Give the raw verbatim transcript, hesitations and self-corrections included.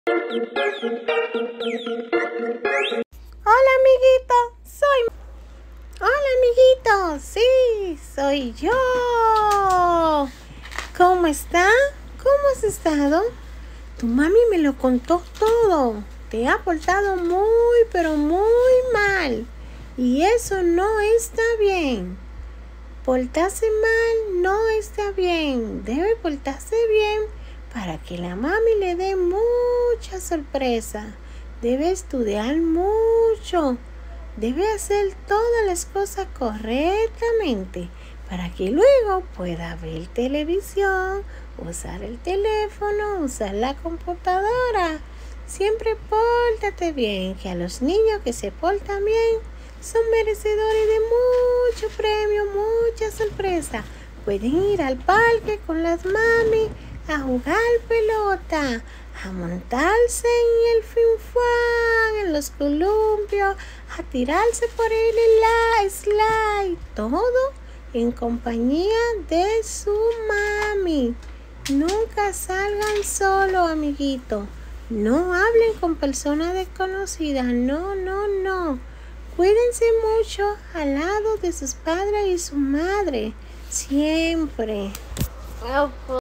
Hola, amiguito, soy... Hola, amiguito, sí, soy yo. ¿Cómo está? ¿Cómo has estado? Tu mami me lo contó todo. Te ha portado muy, pero muy mal. Y eso no está bien. Portarse mal no está bien. Debe portarse bien para que la mami le dé mucha sorpresa. Debe estudiar mucho. Debe hacer todas las cosas correctamente para que luego pueda ver televisión, usar el teléfono, usar la computadora. Siempre pórtate bien, que a los niños que se portan bien son merecedores de mucho premio, mucha sorpresa. Pueden ir al parque con las mami a jugar pelota, a montarse en el finfán, en los columpios, a tirarse por el slide, todo en compañía de su mami. Nunca salgan solos, amiguito. No hablen con personas desconocidas. No, no, no. Cuídense mucho al lado de sus padres y su madre. Siempre.